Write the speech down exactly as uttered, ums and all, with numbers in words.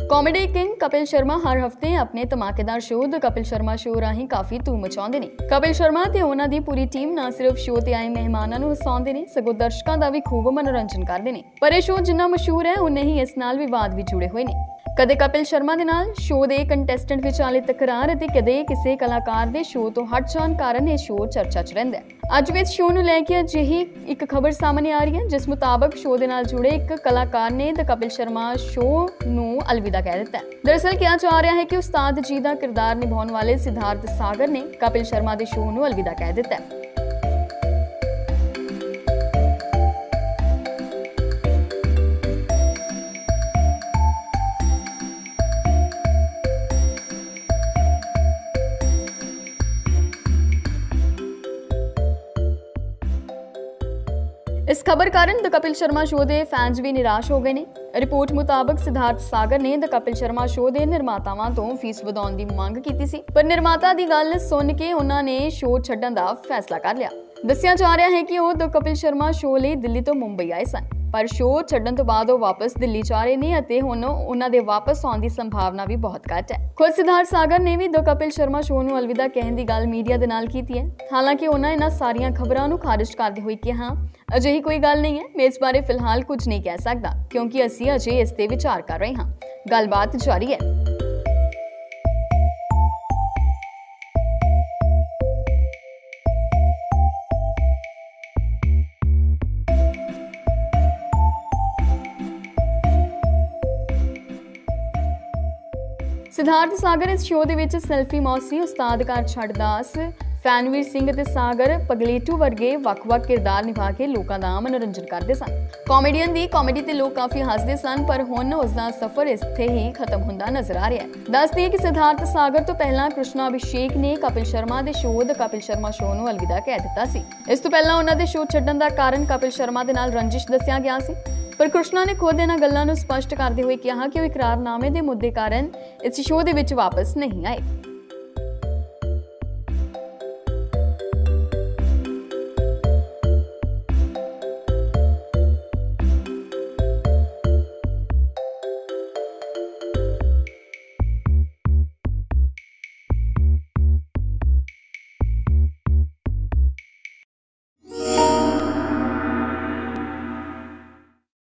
Comedy king Kapil Sharma हर हफ्ते अपने धमाकेदार show the Kapil Sharma show राਹੀਂ काफी धूम मचाਉਂਦੇ ਨੇ। कपिल शर्मा ਤੇ ਉਹਨਾਂ ਦੀ ਪੂਰੀ ਟੀਮ ਨਾ ਸਿਰਫ ਸ਼ੋ ਤੇ ਆਏ ਮਹਿਮਾਨਾਂ ਨੂੰ ਹਸਾਉਂਦੇ ਨੇ, ਸਗੋਂ ਦਰਸ਼ਕਾਂ ਦਾ ਵੀ ਖੂਬ ਮਨੋਰੰਜਨ ਕਰਦੇ ਨੇ। ਪਰ ਇਹ ਸ਼ੋ ਜਿੰਨਾ ਮਸ਼ਹੂਰ ਹੈ ਉਨੇ ਹੀ ਇਸ ਨਾਲ ਵਿਵਾਦ ਵੀ ਜੁੜੇ ਹੋਏ ਨੇ। ਕਦੇ ਕਪਿਲ ਸ਼ਰਮਾ ਦੇ ਨਾਲ ਸ਼ੋ ਦੇ ਕੰਟੈਸਟੈਂਟ ਵਿਚਾਲੇ ਤਕਰਾਰ ਅਤੇ ਕਦੇ ਕਿਸੇ ਕਲਾਕਾਰ ਦੇ ਸ਼ੋ ਤੋਂ ਹਟ ਜਾਣ ਕਾਰਨ ਇਹ ਸ਼ੋ ਚਰਚਾ 'ਚ ਰਹਿੰਦਾ ਹੈ। ਅੱਜ ਵੀ ਇਸ ਸ਼ੋ ਨੂੰ ਲੈ ਕੇ ਅਜਿਹੀ ਇੱਕ ਖਬਰ ਸਾਹਮਣੇ ਆ ਰਹੀ ਹੈ ਜਿਸ ਮੁਤਾਬਕ ਸ਼ੋ ਦੇ ਨਾਲ ਜੁੜੇ ਇੱਕ ਕਲਾਕਾਰ ਨੇ ਦ ਕਪਿਲ ਸ਼ਰਮਾ ਸ਼ੋ ਨੂੰ ਅਲਵਿਦਾ ਕਹਿ ਦਿੱਤਾ ਹੈ। ਦਰਅਸਲ ਕਿਹਾ ਜਾ ਰਿਹਾ ਹੈ ਕਿ ਉਸਤਾਦ ਜੀ ਦਾ ਕਿਰਦਾਰ ਨਿਭਾਉਣ ਵਾਲੇ ਸਿਧਾਰਥ ਸਾਗਰ ਨੇ ਕਪਿਲ ਸ਼ਰਮਾ ਦੇ ਸ਼ੋ ਨੂੰ ਅਲਵਿਦਾ ਕਹਿ ਦਿੱਤਾ ਹੈ। इस खबर कारण द कपिल शर्मा शो के फैंस भी निराश हो गए ने। रिपोर्ट मुताबक सिद्धार्थ सागर ने द कपिल शर्मा शो के निर्मातावां तो फीस वधाउण दी मंग कीती सी, पर निर्माता दी गल सुन के उन्हां ने शो छड्डण दा फैसला कर लिया। दस्सिया जा रहा है कि वो द कपिल शर्मा शो लई दिल्ली तो मुंबई आए सन, पर शो छड्डण तो बाद वो वापस दिल्ली जा रहे ने अते हुण उन्हां दे वापस आउण दी संभावना भी बहुत घट है। खुद सिद्धार्थ सागर ने भी द कपिल शर्मा शो नूं अलविदा कहण दी गल मीडिया दे नाल कीती है। हालांकि उन्हां इन्हां सारियां खबरां नूं खारिज करदे होए कहा अजिही कोई गल नहीं है, मैं इस बारे फिलहाल कुछ नहीं कह सकता क्योंकि असीं अजे इस ते विचार कर रहे हां। गलबात जारी है। सिद्धार्थ सागर इस शो दे विच सेल्फी मौसी, उस्ताद घर छड़दास, फैनवीर सिंह ते सागर पगलेटू वर्गे वख-वख किरदार निभा के लोगों का मनोरंजन करते सन। कॉमेडियन दी कॉमेडी ते लोग काफी हसदे सन, पर हुण उसका सफर इत्थे ही खत्म हुंदा नजर आ रहा है। दस दिए कि सिद्धार्थ सागर तो पहला कृष्णा अभिषेक ने कपिल शर्मा दे show the Kapil Sharma show नूं अलविदा कह दिता सी। इस तो पहला उन्हां दे शो छड्डण दा कारण कपिल शर्मा दे नाल रंजिश दस्सिया गया सी, पर कृष्णा ने खुद इन्हां गल्लां नूं स्पष्ट करदे होए कहा कि वो इकरारनामे दे मुद्दे कारण इस शो दे विच वापस नहीं आए।